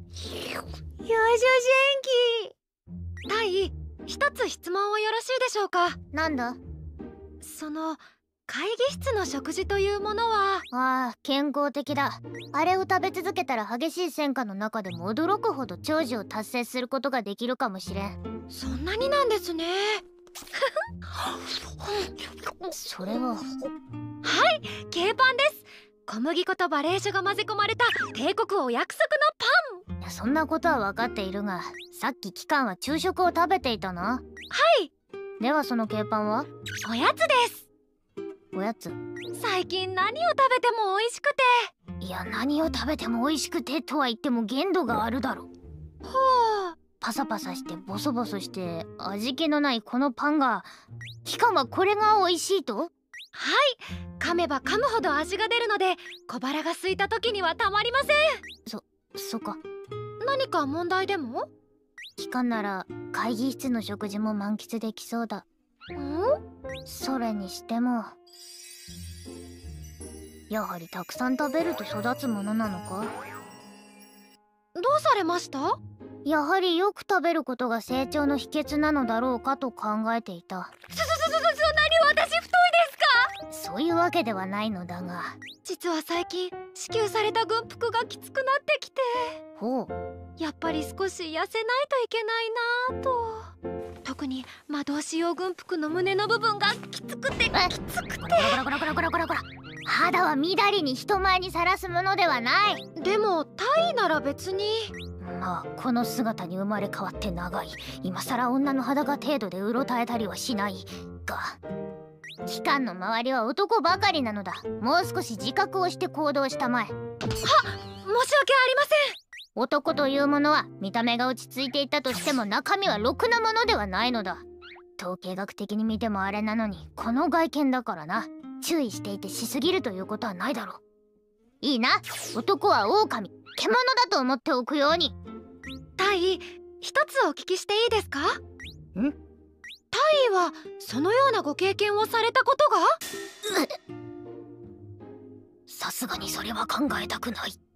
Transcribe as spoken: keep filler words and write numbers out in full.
幼女元気。タイ、一つ質問はよろしいでしょうか。 なんだ。 その会議室の食事というものは。 ああ、健康的だ。あれを食べ続けたら激しい戦火の中でも驚くほど長寿を達成することができるかもしれん。 そんなになんですね。 それは。 はい、ケーパンです。小麦粉とバレー酒が混ぜ込まれた帝国お約束のパン。 いや、そんなことは分かっているが、さっき機関は昼食を食べていたな。 はい。 ではそのケーパンはおやつです。 おやつ。 最近何を食べても美味しくて。 いや、何を食べても美味しくてとは言っても限度があるだろ。 ほう。 パサパサしてボソボソして味気のないこのパンが、機関はこれが美味しいと。はい、 噛めば噛むほど味が出るので小腹が空いた時にはたまりません。 そ、そっか。 何か問題でも？ 機関なら会議室の食事も満喫できそうだ。 ん？ それにしてもやはりたくさん食べると育つものなのか。 どうされました？ やはりよく食べることが成長の秘訣なのだろうかと考えていた。 そそそそそんなに私太いですか？ そういうわけではないのだが、 実は最近支給された軍服がきつくなってきて。 ほう。 やっぱり少し痩せないといけないなぁと。特に魔導士用軍服の胸の部分がきつくてきつくて。 こらこらこらこらこらこら。肌はみだりに人前にさらすものではない。 でもタイなら別に。 まあこの姿に生まれ変わって長い。今さら女の裸程度でうろたえたりはしないが、機関の周りは男ばかりなのだ。もう少し自覚をして行動したまえ。はっ、 申し訳ありません。 男というものは見た目が落ち着いていたとしても中身はろくなものではないのだ。統計学的に見てもあれなのにこの外見だからな。注意していてしすぎるということはないだろう。いいな。男は狼、獣だと思っておくように。 タイ、一つお聞きしていいですか？ん？タイはそのようなご経験をされたことが？ さすがにそれは考えたくない。